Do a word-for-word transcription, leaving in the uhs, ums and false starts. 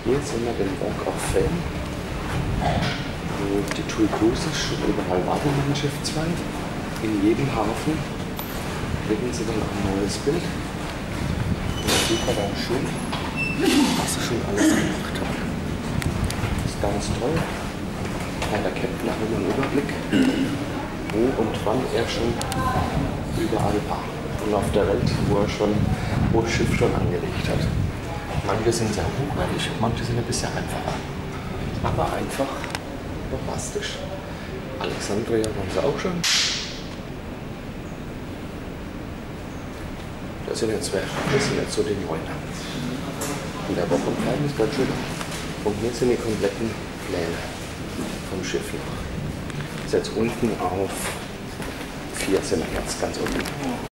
Hier sind wir den Walk of Fame, wo die TUI Cruises schon überall warten in den Schiffszweig. In jedem Hafen kriegen sie dann ein neues Bild. Und da sieht man dann schön, was sie schon alles gemacht haben. Das ist ganz toll. Der Captain hat immer einen Überblick, wo und wann er schon überall war. Und auf der Welt, wo er schon, wo das Schiff schon angelegt hat. Manche sind sehr hochwertig, manche sind ein bisschen einfacher. Aber einfach bombastisch. Alexandria waren sie auch schon. Das sind jetzt, das sind jetzt so die Neuen. Und der Wochenplan ist ganz schön. Und hier sind die kompletten Pläne vom Schiff noch. Ist jetzt unten auf vier sind wir jetzt ganz unten.